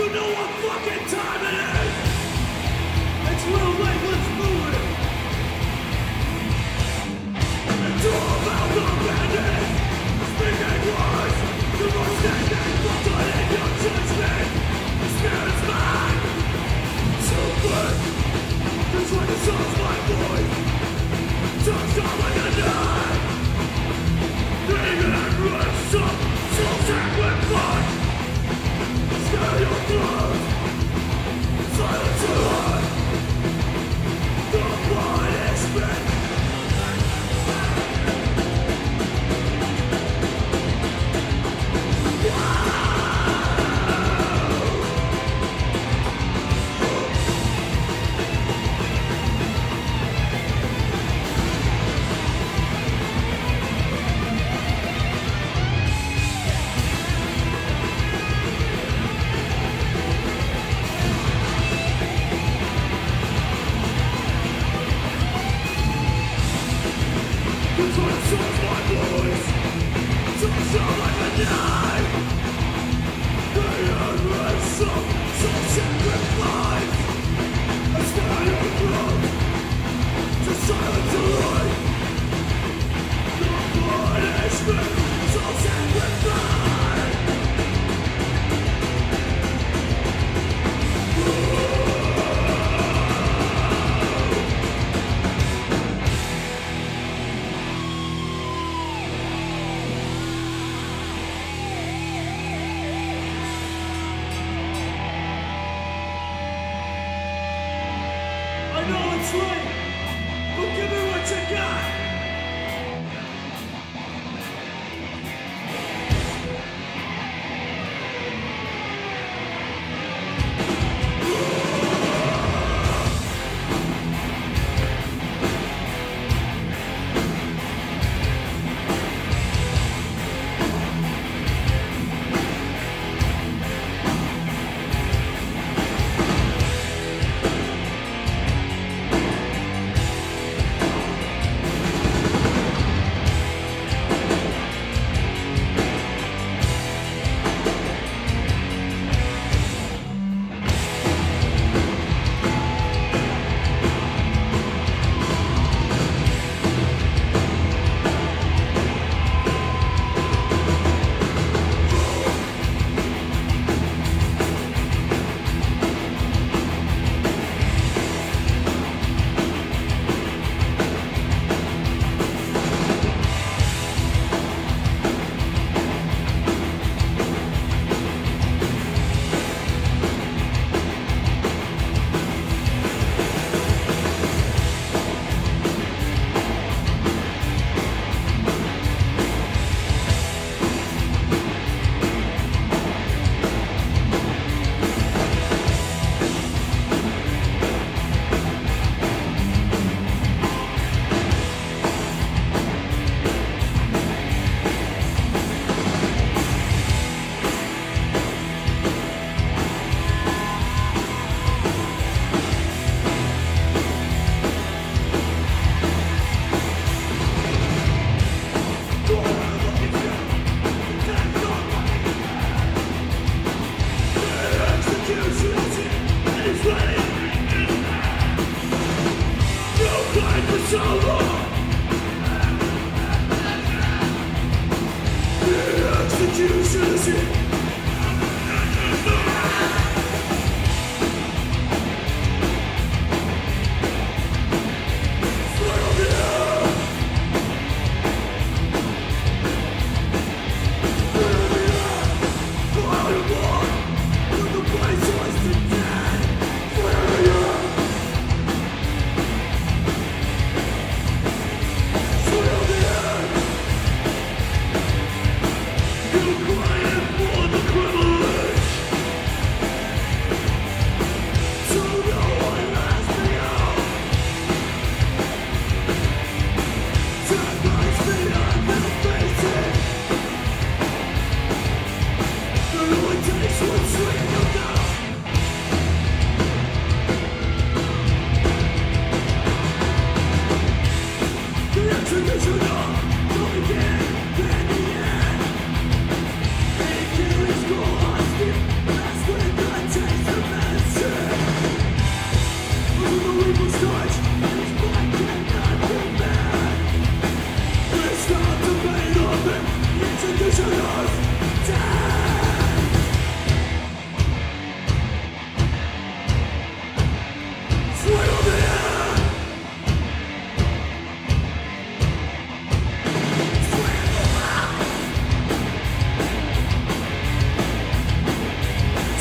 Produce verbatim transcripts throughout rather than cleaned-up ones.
know what fucking time it is? It's real late, let's move it. It's all about the bandit. Speaking words, the most ending, but in your judgment. The spirit's mine. So good. That's why the soul's my voice. Touched on like a knife. Dreaming and ransom, soul sacrifice. Spare your throat. Silence your heart. The punishment.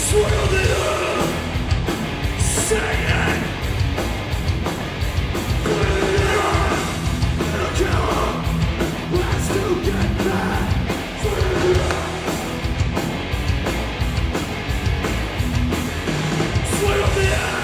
Swirl the earth, singing. It'll kill him, has to get back. Swirl the earth.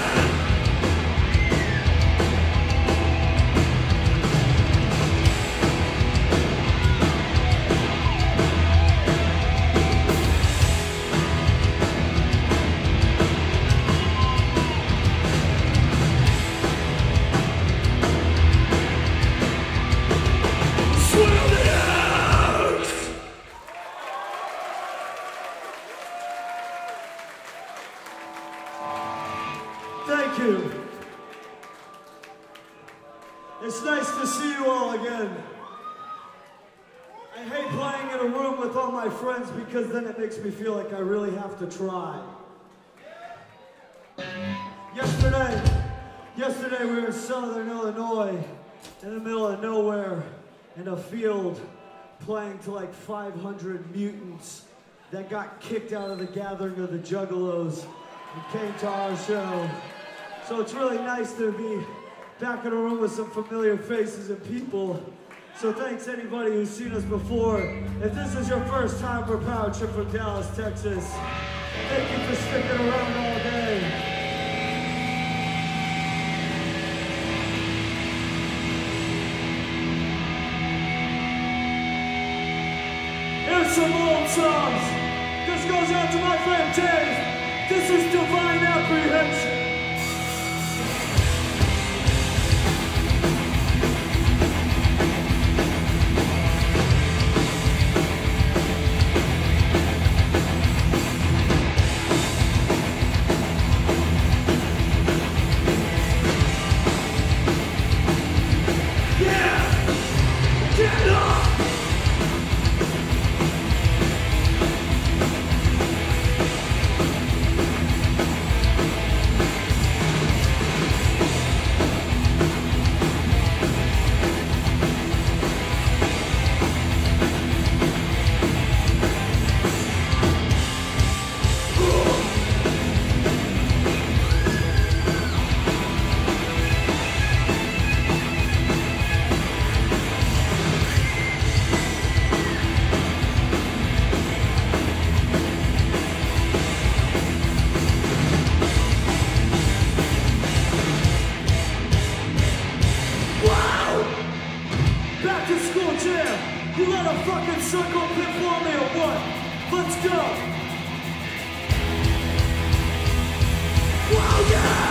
Thank you. It's nice to see you all again. I hate playing in a room with all my friends because then it makes me feel like I really have to try. Yesterday, yesterday we were in Southern Illinois, in the middle of nowhere, in a field, playing to like five hundred mutants that got kicked out of the gathering of the Juggalos and came to our show. So it's really nice to be back in a room with some familiar faces and people. So thanks anybody who's seen us before. If this is your first time, we're Power Trip from Dallas, Texas. Thank you for sticking around all day. Here's some old songs. This goes out to my friend Dave. This is Divine Apprehension. You let a fucking circle pit for me or what? Let's go! Wow, yeah!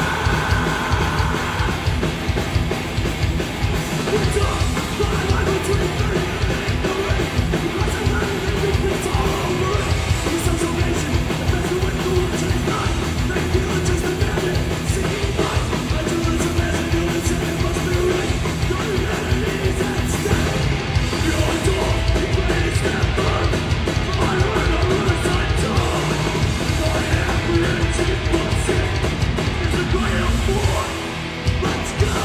What's up? Line line between thirty and the ring. You got some line and then you it's all over it. It's observation, that's the way the words are done. They feel it just a minute. Singing right. I do this a mess and you'll say it must be right. Don't you let it ease and stay. Your door, you play step firm. I learn a Rothstein door. My apprehension was it. It's a great war. Let's go.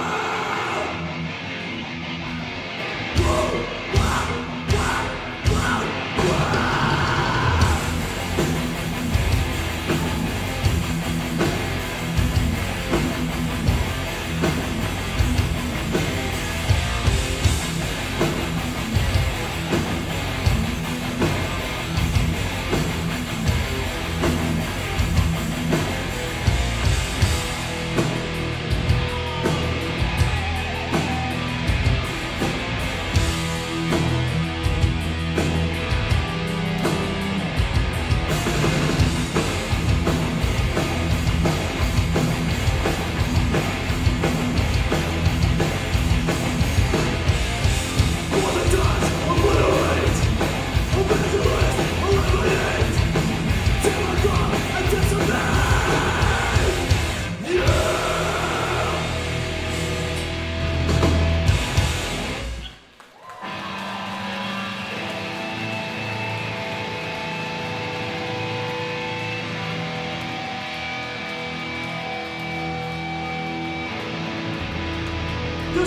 Wow!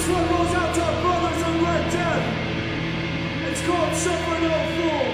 This one goes out to our brothers in Red Death. It's called Suffer No Fool.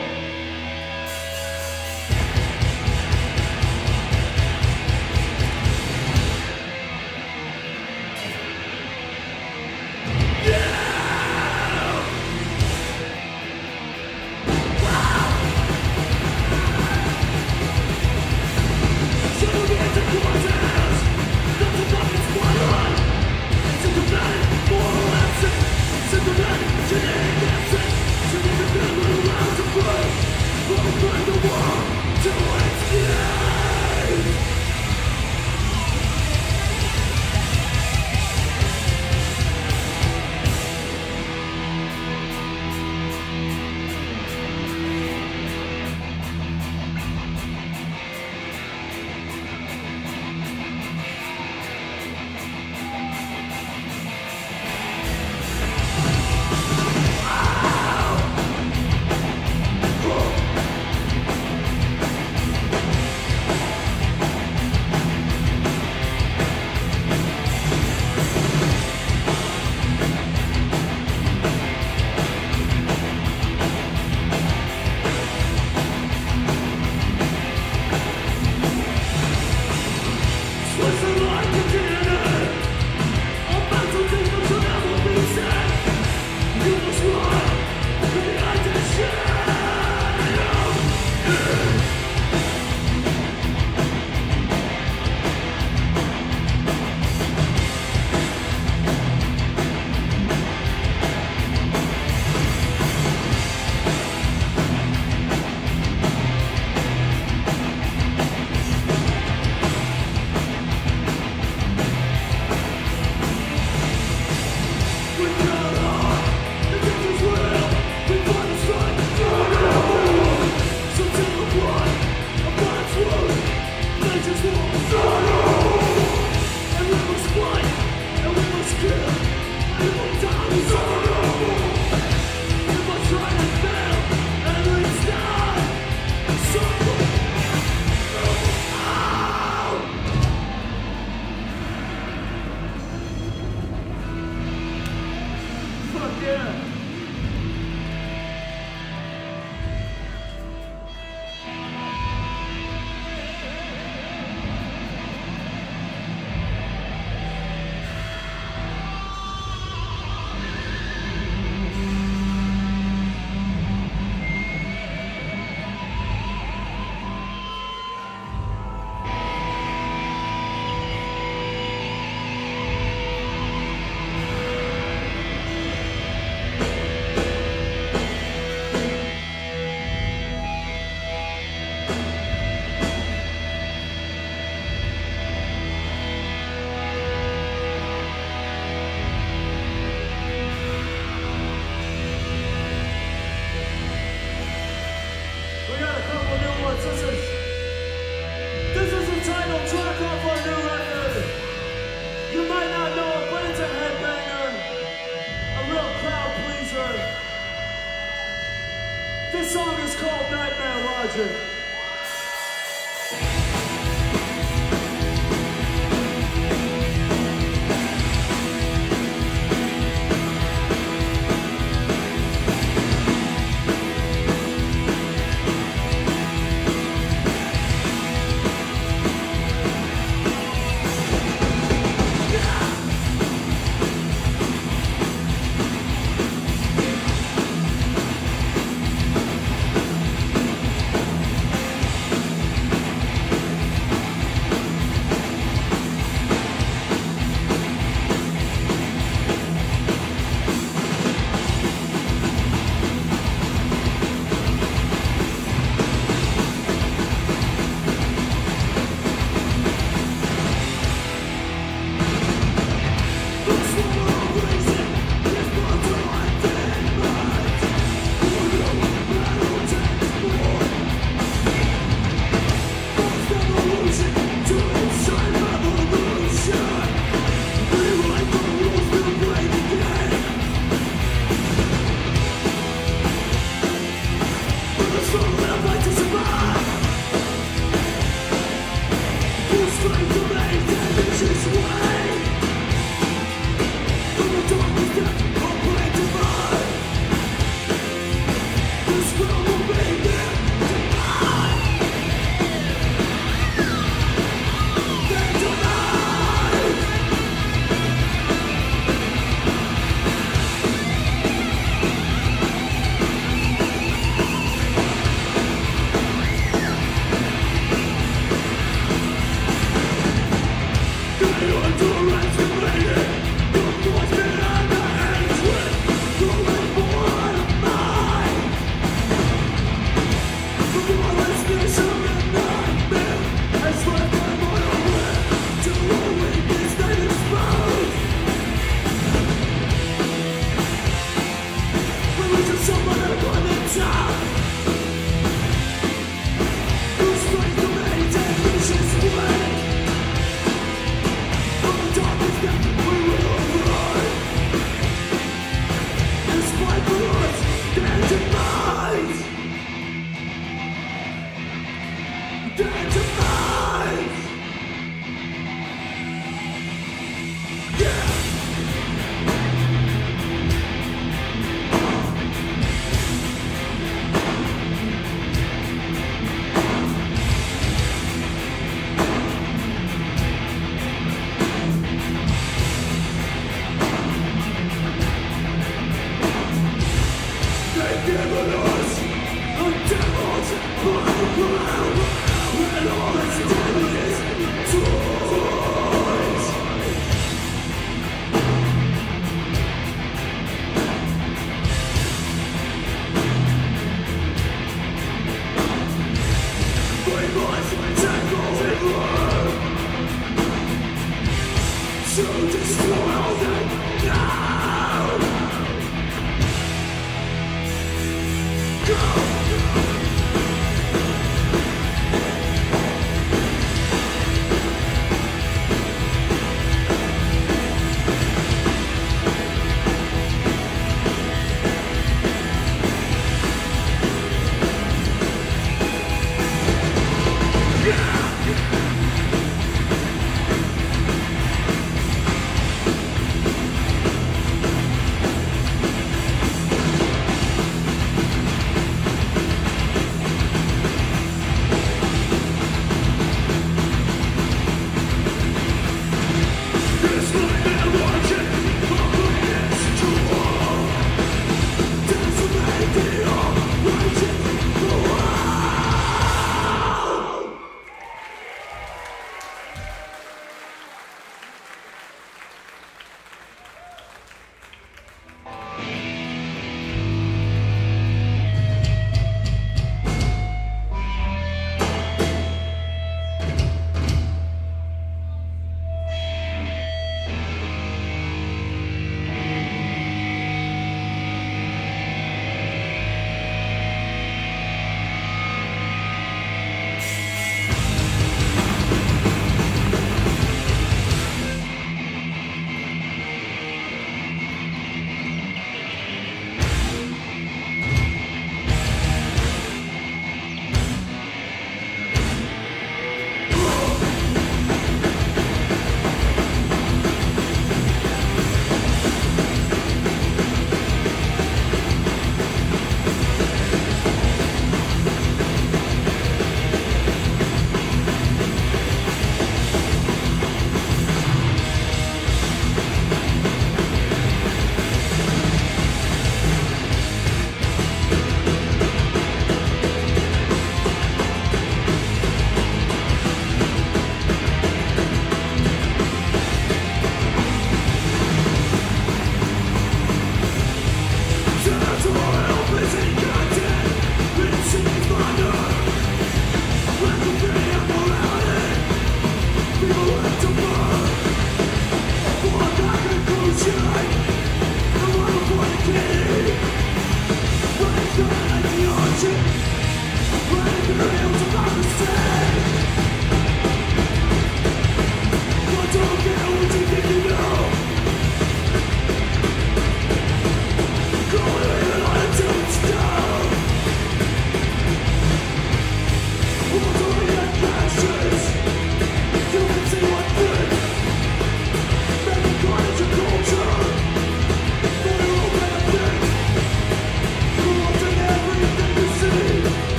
This song is called Nightmare Logic.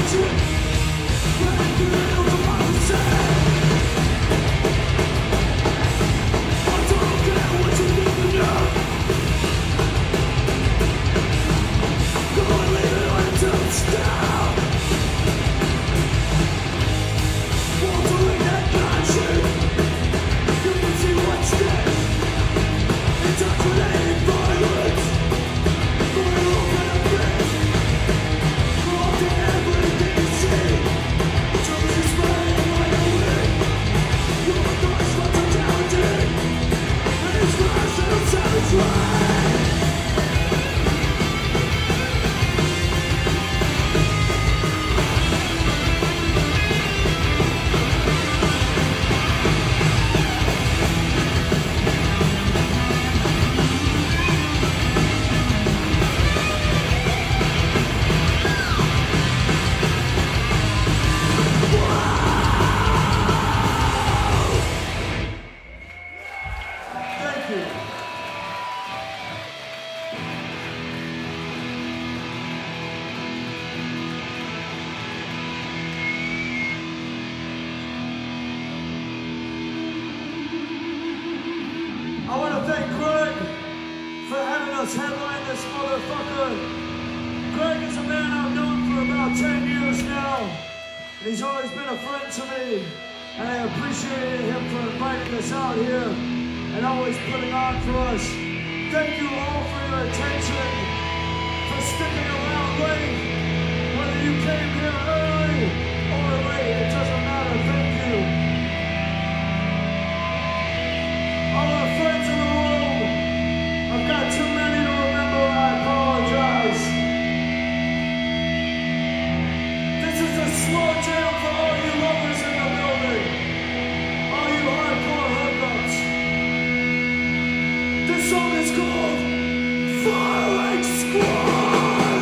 us headline this motherfucker. Greg is a man I've known for about ten years now. And he's always been a friend to me. And I appreciated him for inviting us out here and always putting on for us. Thank you all for your attention, for sticking around late. Whether you came here early or late, it doesn't matter. Thank you. All our friends in the room, I've got too many to remember, I apologize. This is a slow jam for all you lovers in the building, all you hardcore hookups. This song is called Firing Squad!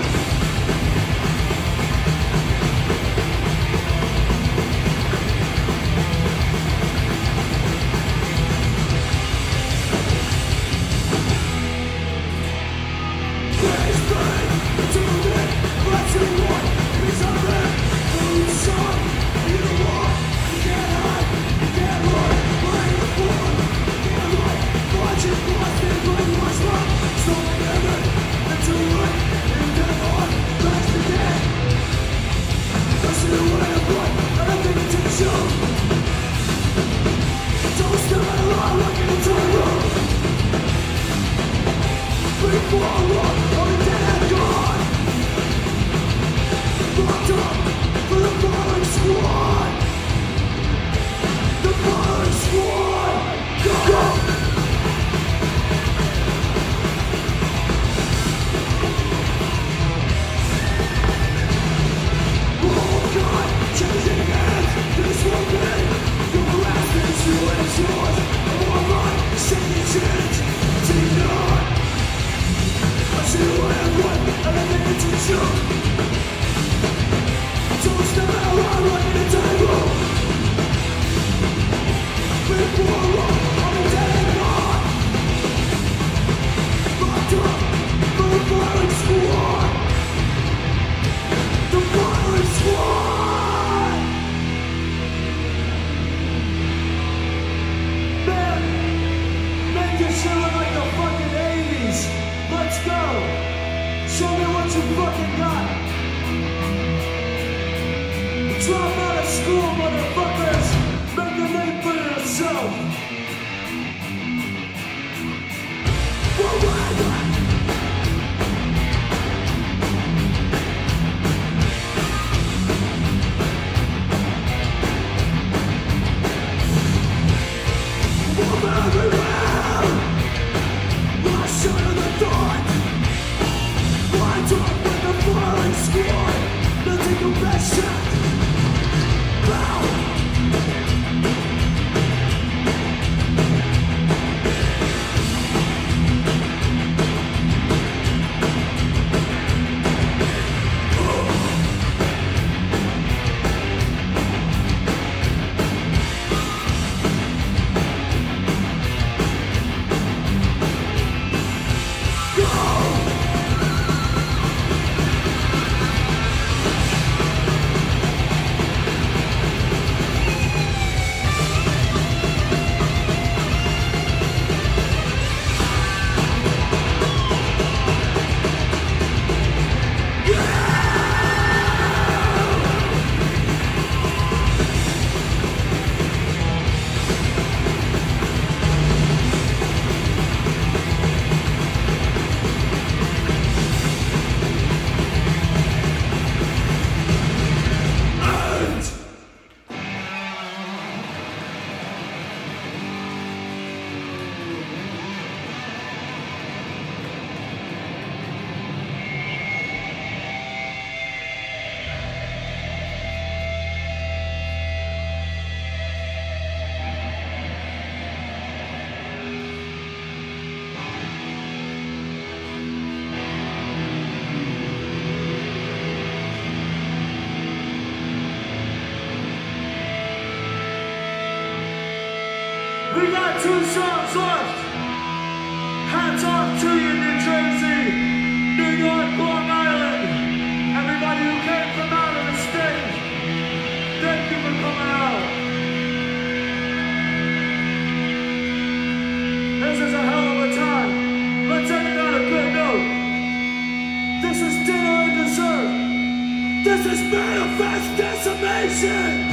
We got two songs left. Hats off to you, New Jersey, New York, Long Island. Everybody who came from out of the state, thank you for coming out. This is a hell of a time. Let's end it on a good note. This is dinner and dessert. This is manifest decimation.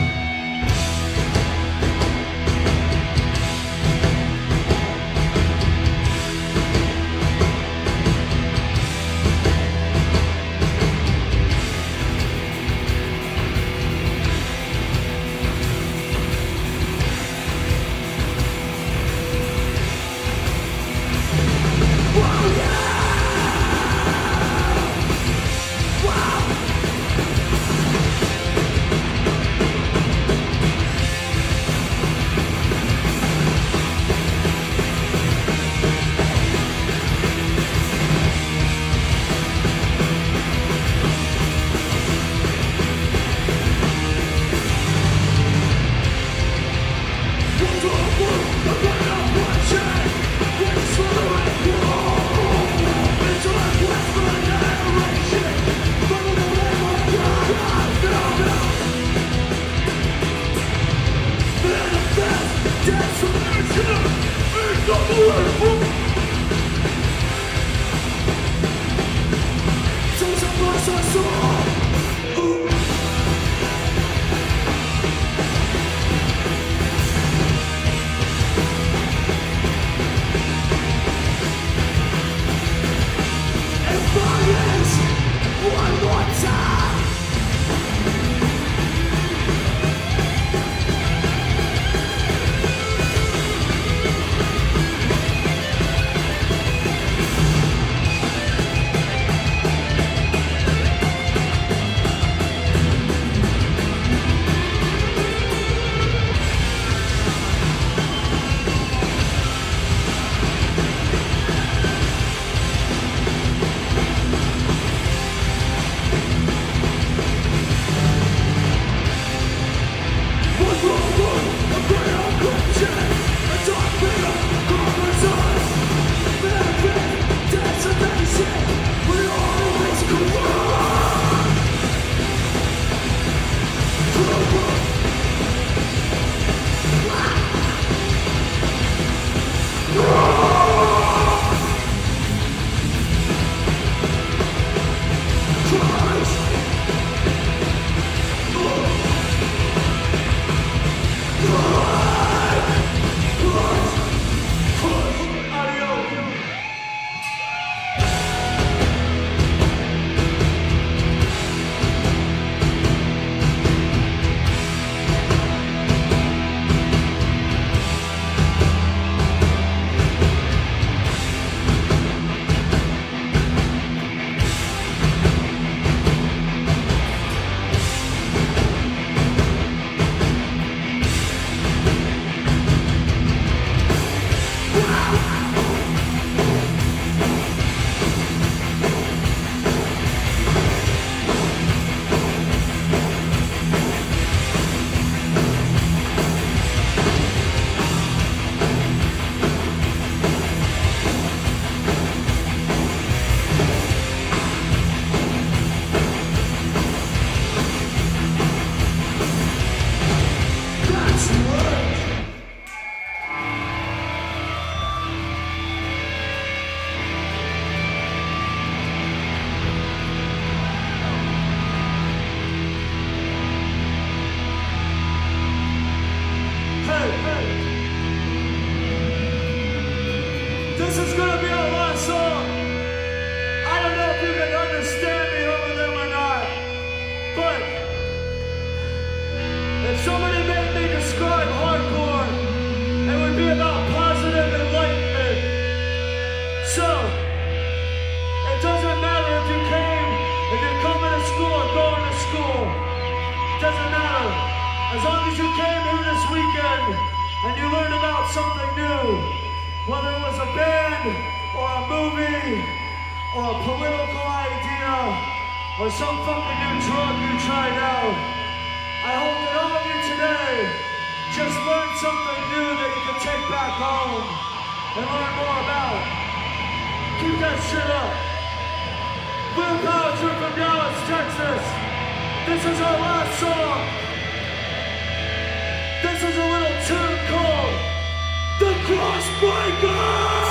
Whether it was a band, or a movie, or a political idea, or some fucking new drug you tried out, I hope that all of you today Just learn something new that you can take back home and learn more about. Keep that shit up. We're Power Trip from Dallas, Texas. This is our last song. This is a little tune called The Crossbreaker!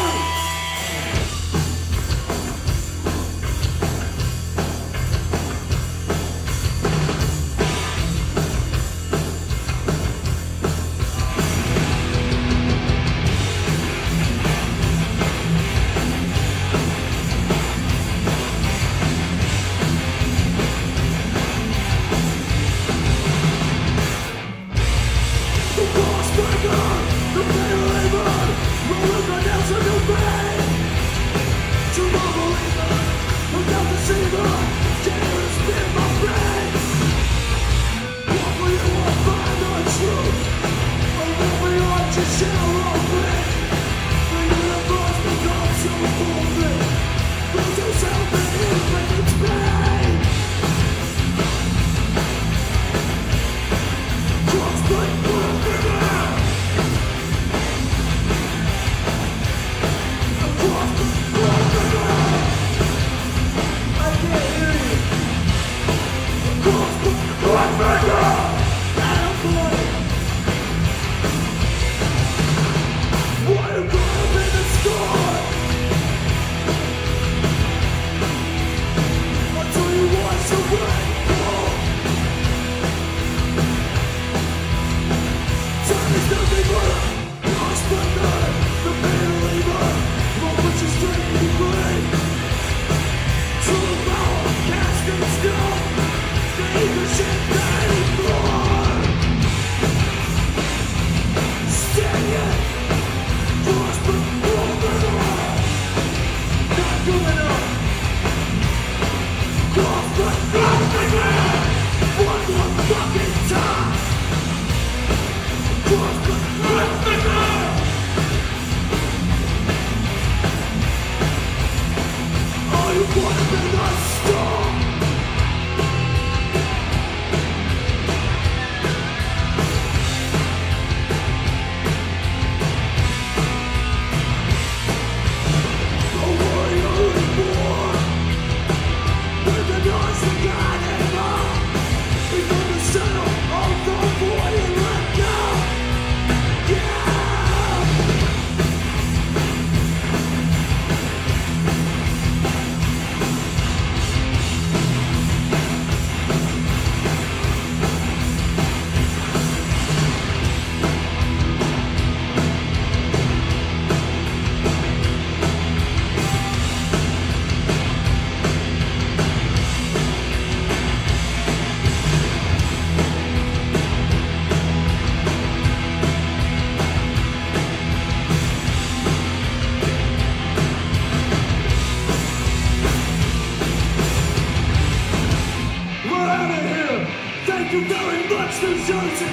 Thank you very much, New Jersey.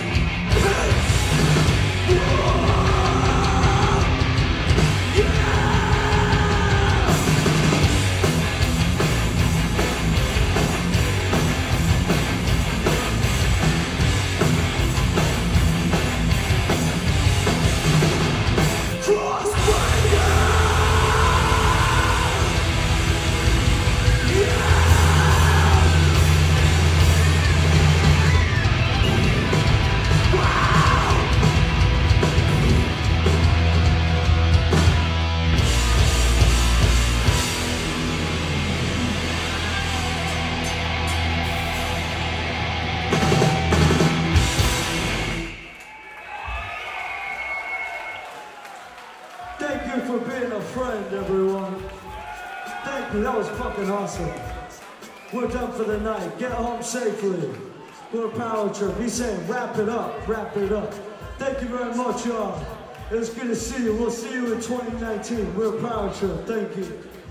Thank you for being a friend, everyone. Thank you, that was fucking awesome. We're done for the night. Get home safely. We're Power Trip. He's saying wrap it up, wrap it up. Thank you very much, y'all. It was good to see you. We'll see you in twenty nineteen. We're Power Trip. Thank you.